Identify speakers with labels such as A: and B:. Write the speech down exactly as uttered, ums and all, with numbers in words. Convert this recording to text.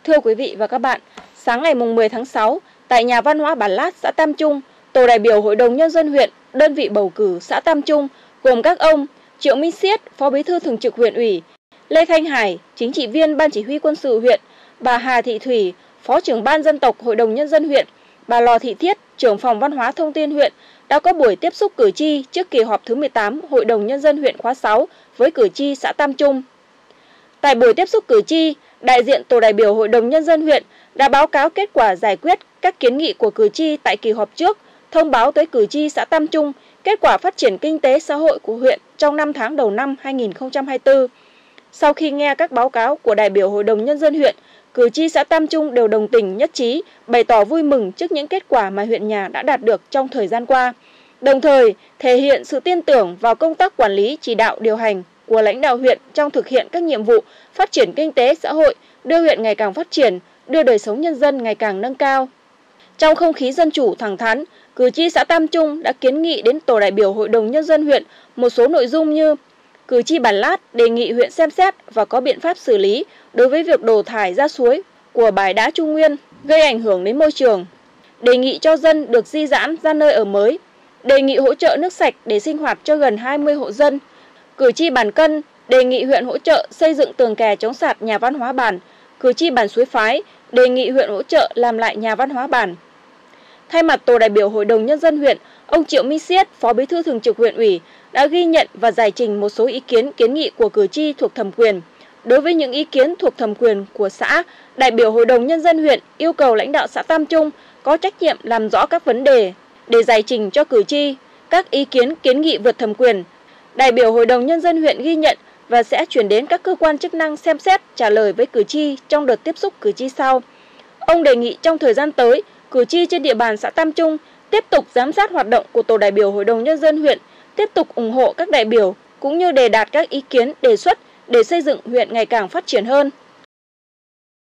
A: Thưa quý vị và các bạn, sáng ngày mười tháng sáu, tại nhà văn hóa Bản Lát, xã Tam Trung, tổ đại biểu Hội đồng Nhân dân huyện, đơn vị bầu cử xã Tam Trung, gồm các ông Triệu Minh Siết, Phó Bí thư Thường trực huyện ủy, Lê Thanh Hải, Chính trị viên Ban Chỉ huy Quân sự huyện, bà Hà Thị Thủy, Phó trưởng Ban Dân tộc Hội đồng Nhân dân huyện, bà Lò Thị Thiết, trưởng phòng Văn hóa Thông tin huyện, đã có buổi tiếp xúc cử tri trước kỳ họp thứ mười tám Hội đồng Nhân dân huyện khóa sáu với cử tri xã Tam Trung. Tại buổi tiếp xúc cử tri, đại diện tổ đại biểu Hội đồng Nhân dân huyện đã báo cáo kết quả giải quyết các kiến nghị của cử tri tại kỳ họp trước, thông báo tới cử tri xã Tam Trung kết quả phát triển kinh tế xã hội của huyện trong năm tháng đầu năm hai nghìn không trăm hai mươi tư. Sau khi nghe các báo cáo của đại biểu Hội đồng Nhân dân huyện, cử tri xã Tam Trung đều đồng tình nhất trí, bày tỏ vui mừng trước những kết quả mà huyện nhà đã đạt được trong thời gian qua, đồng thời thể hiện sự tin tưởng vào công tác quản lý, chỉ đạo, điều hành của lãnh đạo huyện trong thực hiện các nhiệm vụ phát triển kinh tế xã hội, đưa huyện ngày càng phát triển, đưa đời sống nhân dân ngày càng nâng cao. Trong không khí dân chủ thẳng thắn, cử tri xã Tam Trung đã kiến nghị đến tổ đại biểu Hội đồng Nhân dân huyện một số nội dung như: cử tri Bản Lát đề nghị huyện xem xét và có biện pháp xử lý đối với việc đổ thải ra suối của bãi đá Trung Nguyên gây ảnh hưởng đến môi trường, đề nghị cho dân được di dãn ra nơi ở mới, đề nghị hỗ trợ nước sạch để sinh hoạt cho gần hai mươi hộ dân. Cử tri Bản Cân đề nghị huyện hỗ trợ xây dựng tường kè chống sạt nhà văn hóa bản. Cử tri Bản Suối Phái đề nghị huyện hỗ trợ làm lại nhà văn hóa bản. Thay mặt tổ đại biểu Hội đồng Nhân dân huyện, ông Triệu Minh Siết, Phó Bí thư Thường trực huyện ủy, đã ghi nhận và giải trình một số ý kiến kiến nghị của cử tri thuộc thẩm quyền. Đối với những ý kiến thuộc thẩm quyền của xã, đại biểu Hội đồng Nhân dân huyện yêu cầu lãnh đạo xã Tam Trung có trách nhiệm làm rõ các vấn đề để giải trình cho cử tri. Các ý kiến kiến nghị vượt thẩm quyền, đại biểu Hội đồng Nhân dân huyện ghi nhận và sẽ chuyển đến các cơ quan chức năng xem xét trả lời với cử tri trong đợt tiếp xúc cử tri sau. Ông đề nghị trong thời gian tới, cử tri trên địa bàn xã Tam Trung tiếp tục giám sát hoạt động của tổ đại biểu Hội đồng Nhân dân huyện, tiếp tục ủng hộ các đại biểu cũng như đề đạt các ý kiến đề xuất để xây dựng huyện ngày càng phát triển hơn.